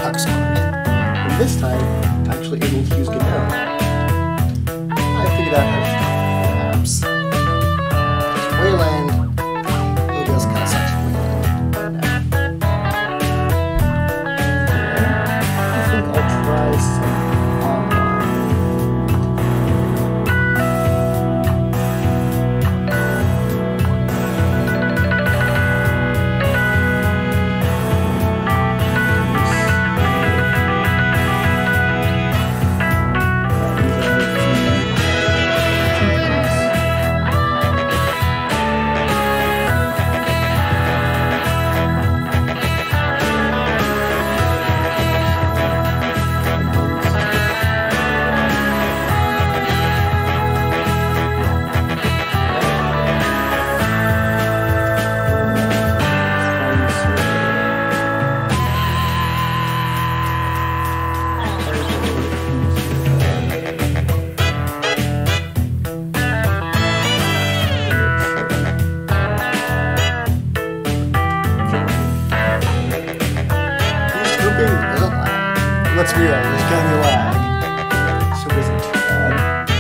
Ox card. And this time, I'm actually able to use Ganero. I figured out how to perhaps. Wayland. It does kind of suck for Wayland right now. I think I'll try some online. Let's be real, there's gonna be lag. So it isn't too bad.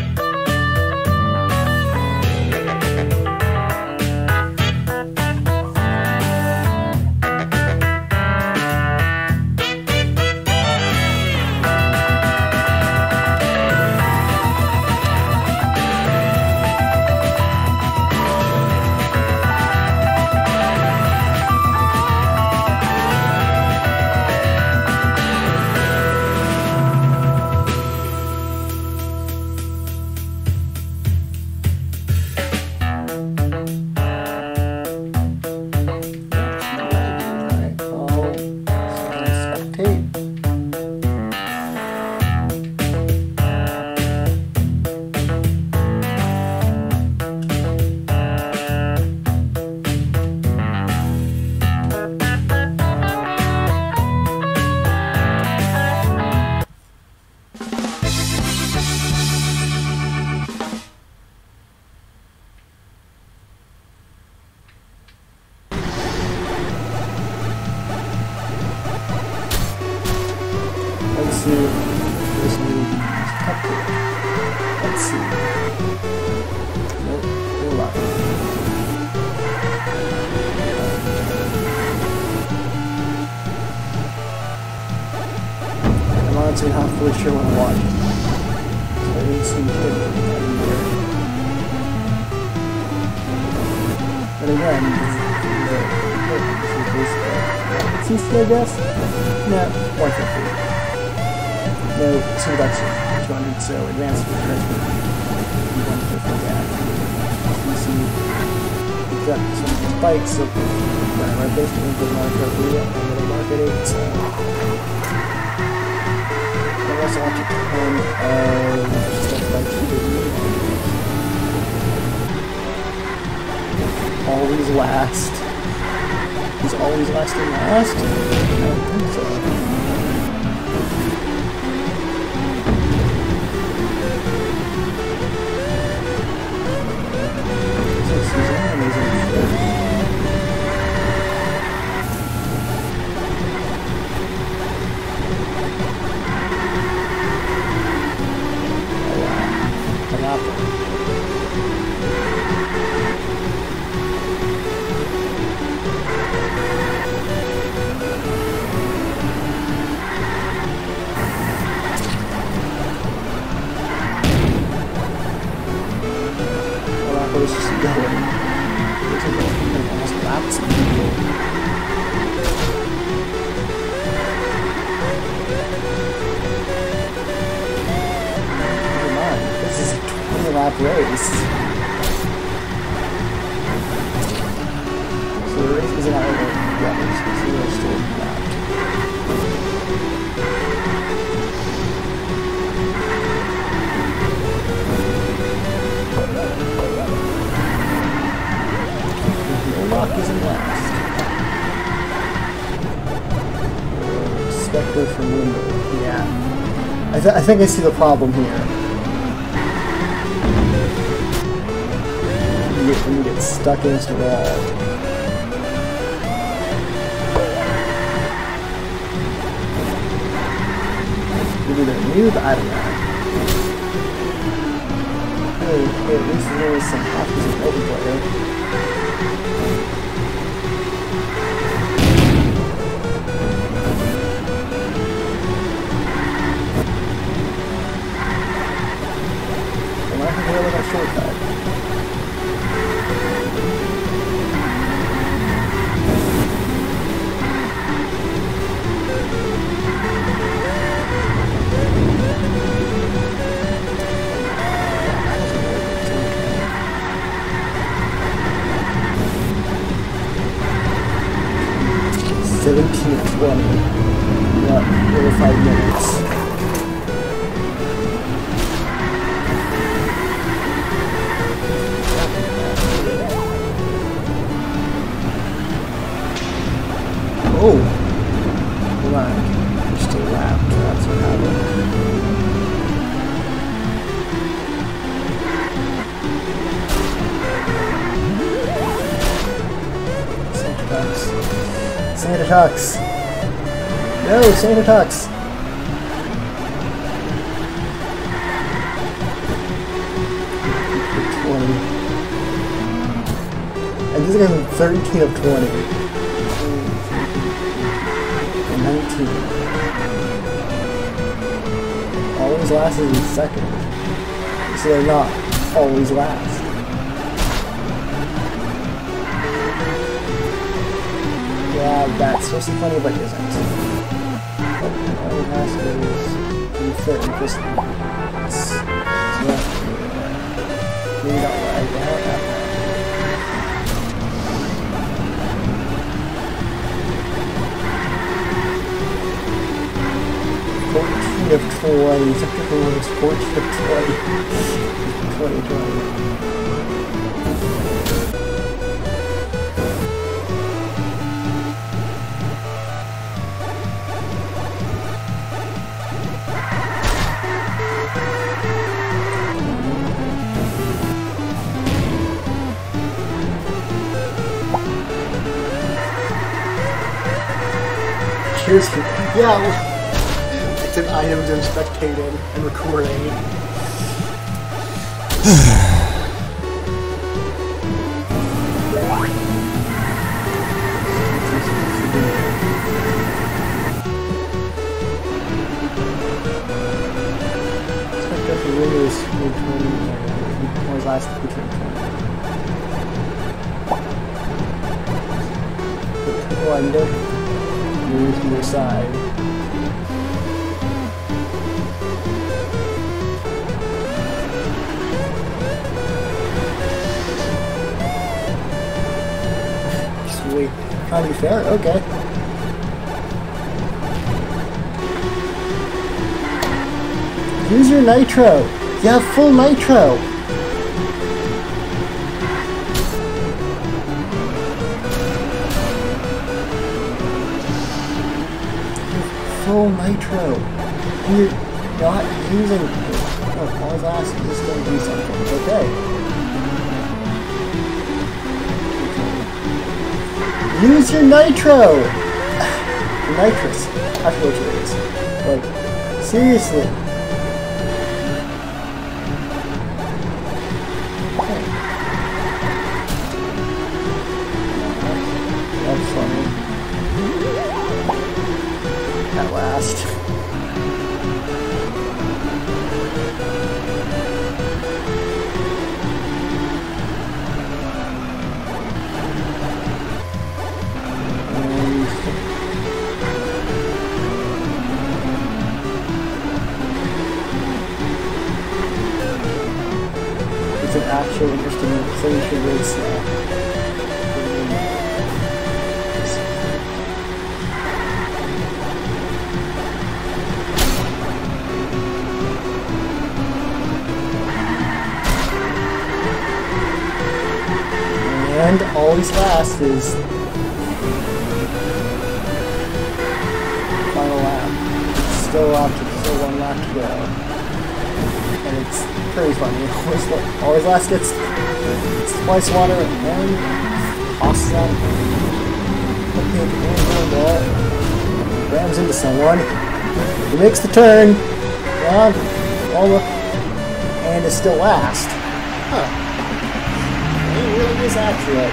Let's see if this new detected. Let's see. Nope, we're lucky. I'm honestly not fully sure what I'm watching. So I didn't see him anywhere. But again, this is I guess? No, 150. No, introduction, 200, so advanced retracement, 150 down. You see, we've got some spikes of our basically good market area and little marketing, so. I also want to turn stuff like always last. He's always lasting last? I don't think so. Let's just go and almost lapped some people. Never mind, this is a 20-lap race. So the race isn't out over yet, so we're still lapped. Rock is in last. Spectre from window. Yeah. I think I see the problem here. When you get stuck against the wall. maybe they're noob, I don't know. Hey, at least there was some copies of multiplayer. And I can go with a shortcut. About 5 minutes. Oh! Hold on. Just a lap. That's what happened. Santa Tux. No, Santa Tux. And this guy's 13 of 20. And 19. Always last is in second. So they're not always last. Yeah, that's supposed to be funny, but it isn't. All it has to do is be fit and just... So, maybe not lag out that much. 14 of 20. Technically, it was 14 of 20. 2020. Yeah, it's an item to spectating and recording. Expect the windows always last between 20. Window. Move to your side. Sweet. Trying to be fair? Okay. Use your nitro. You have full nitro. Full nitro. And you're not using it. Oh, all his ass is just going to do something. Okay. Use your nitro! Nitrous. I forget what it is. Like, seriously. Okay. That's funny. At last. It's an actual interesting signature race now. And always last is final lap. It's still one lap to go. And it's pretty funny. Always last gets twice water and tosses out. Rams into someone. He makes the turn. on. And is still last. Huh. He really is accurate.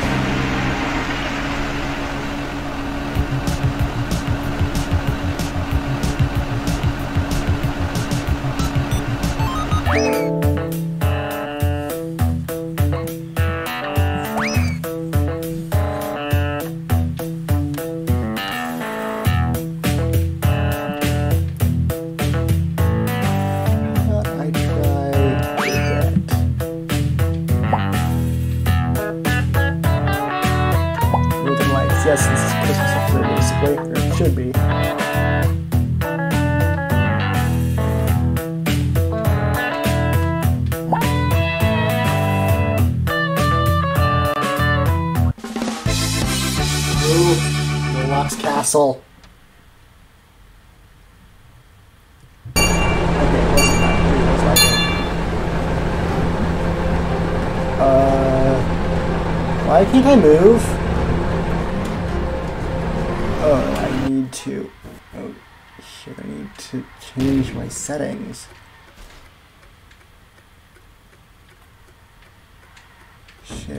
Yes, this is Christmas up there, basically, or it should be. Ooh, Deluxe Castle. Okay, it wasn't that pretty, it was like why can't I move? Oh, I need to... Oh, shit, I need to change my settings. Shit.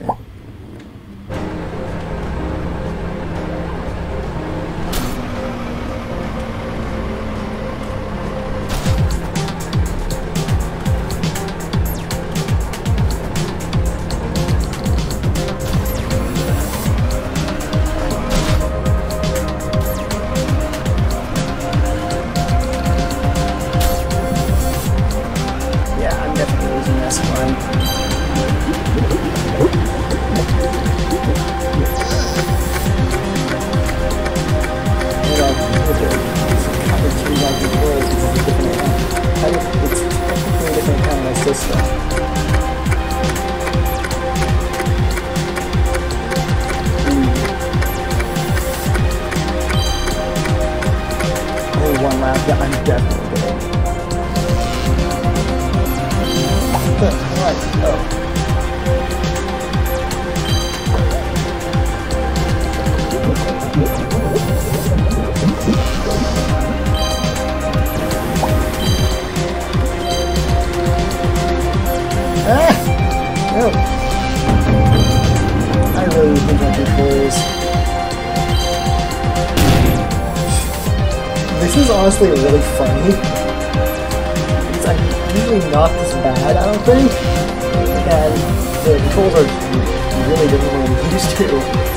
One lap, yeah, I'm definitely getting. Right, oh. Ah! No. I really think I controls. This is honestly really funny. It's like usually not this bad, I don't think. And the controls are really different than I'm used to.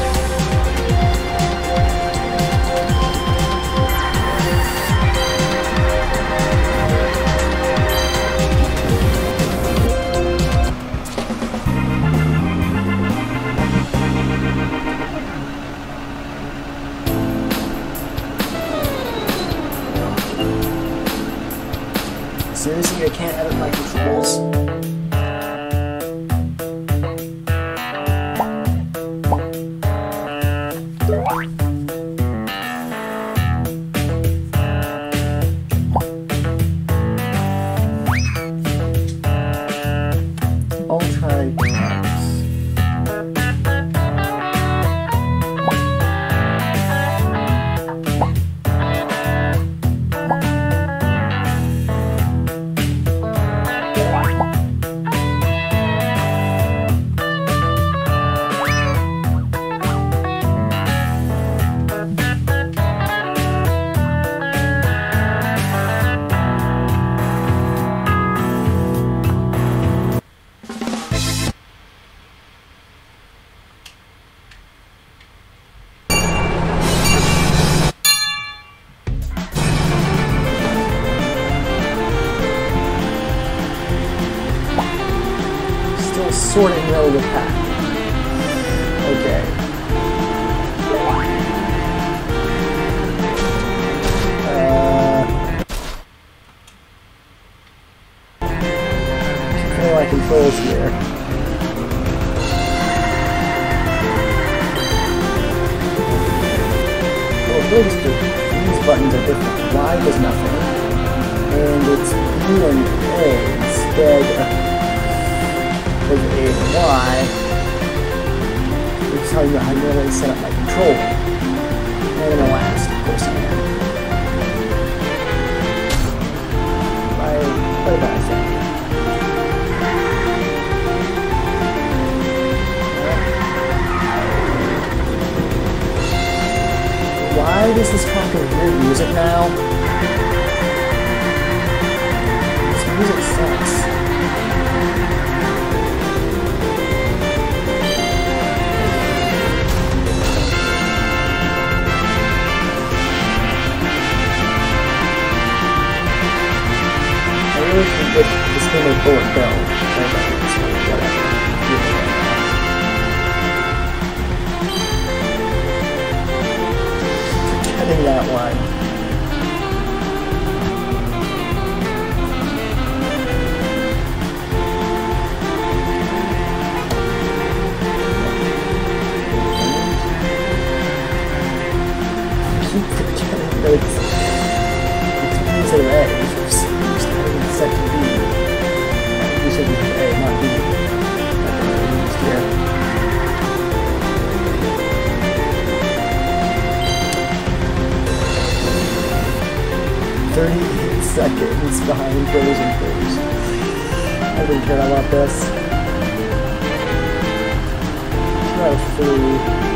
Seriously, I can't edit my controls. I'll try Max. Sort of know the path. Okay. Feel my controls here. Well, these buttons are different. Y does nothing. And it's B and A instead of A and Y, which tells you how you really set up my controller. And then last, of course, I am. play by, I think. Why does this track have weird music now? This music sucks. I really think that this game is bullet bill. Whatever. Getting that one. Keep forgetting that it's a A. Set to B. You said it's A, not B. Here. 38 seconds behind Frozen First. I don't care about this. Try 3.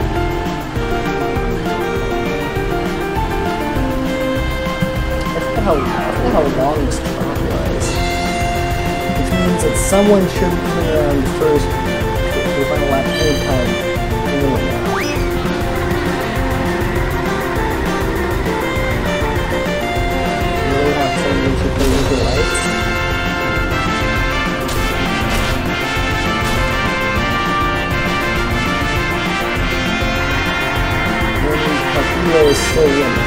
I forgot how long this track was. Which means that someone should be coming around first for the final lap anytime. Now. To play with the lights. And Papillo is still winning.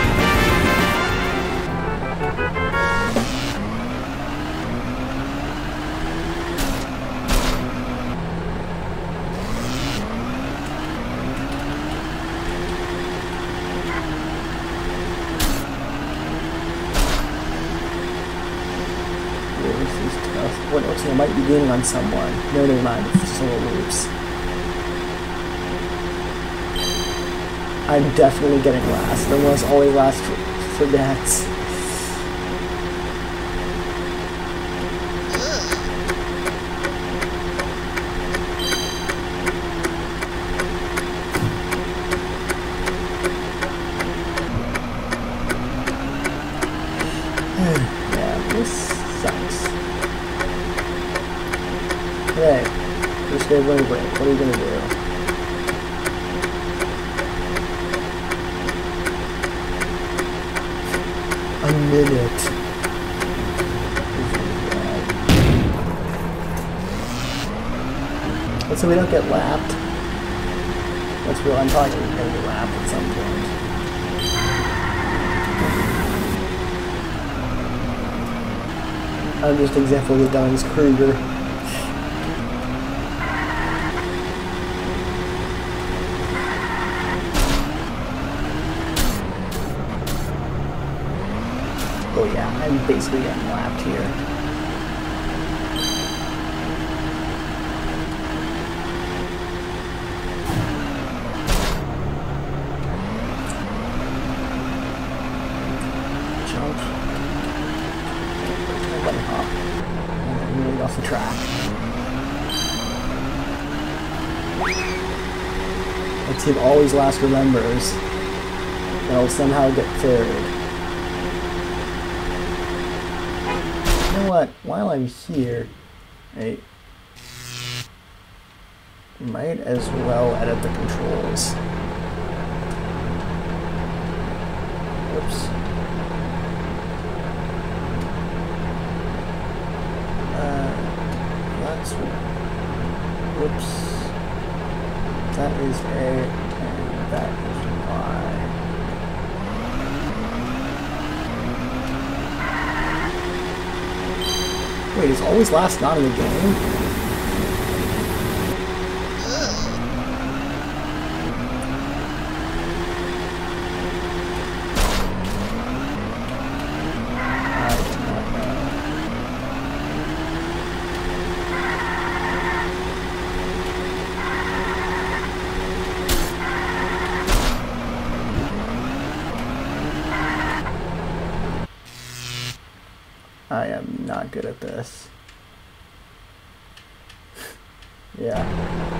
What looks like I might be gaining on someone. No, never mind. It's solo loops. I'm definitely getting last. No one's always last for bets. Yeah, this sucks. Okay, first day of winter break. What are you gonna do? A minute. Let's say we don't get lapped. That's real. I'm probably gonna get lapped at some point. I'm just an example of the Dunning Kruger. Oh yeah, I'm basically getting lapped here. Jump. Let me hop. And really off the track. My team always last remembers. They'll somehow get third. You know what? While I'm here, I might as well edit the controls. Oops. That's whoops. That is A and that is Y. Wait, is always last not in the game? I am not good at this. Yeah.